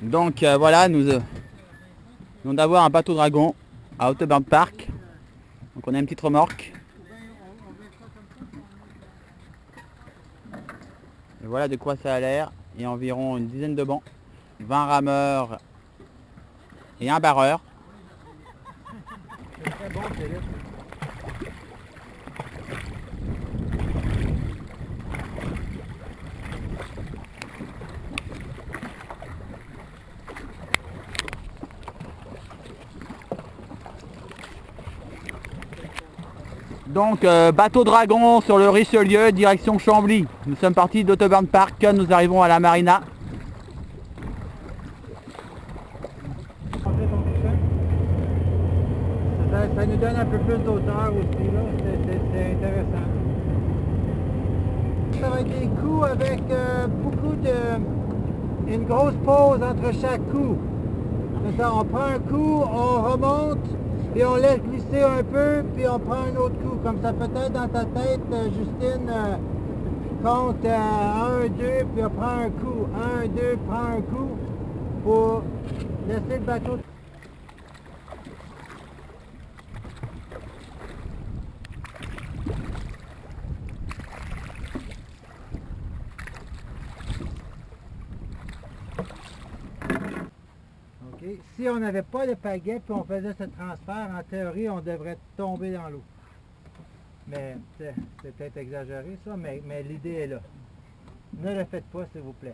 Donc voilà, nous venons d'avoir un bateau dragon à Otterburn-park. Donc on a une petite remorque. Et voilà de quoi ça a l'air. Il y a environ une dizaine de bancs, 20 rameurs et un barreur. C'est très bon, Philippe. Donc bateau dragon sur le Richelieu, direction Chambly. Nous sommes partis d'Otterburn-park, nous arrivons à la marina. Ça nous donne un peu plus d'auteur aussi, là. C'est intéressant. Ça va être des coups avec une grosse pause entre chaque coup. Ça, on prend un coup, on remonte, puis on laisse glisser un peu, puis on prend un autre coup. Comme ça, peut-être dans ta tête, Justine compte 1, 2, puis on prend un coup. 1, 2, prend un coup pour laisser le bateau. Si on n'avait pas de pagaie puis on faisait ce transfert, en théorie, on devrait tomber dans l'eau. Mais c'est peut-être exagéré ça, mais l'idée est là. Ne le faites pas, s'il vous plaît.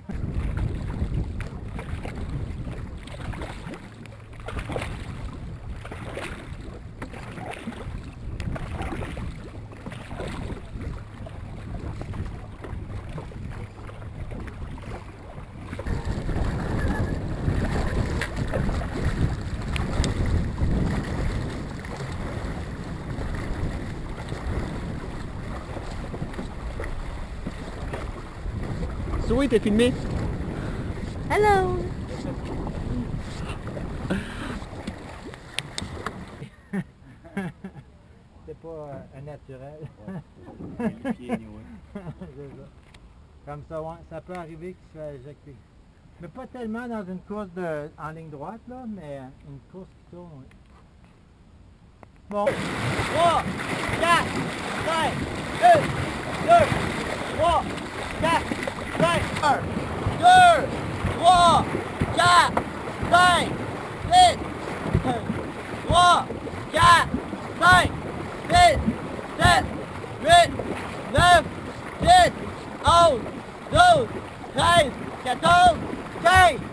Oui, t'es filmé. Hello. C'est pas un naturel. Comme ça, ouais, ça peut arriver qu'il se fait éjecter. Mais pas tellement dans une course en ligne droite, là, mais une course qui tourne, oui. Bon. 3, 4, 5, 1, 2, 3, 4, 5, 1, 2, 3, 4, 5, 6, 3, 4, 5, 6, 7, 8, 9, 10, 11, 12, 13, 14, 15.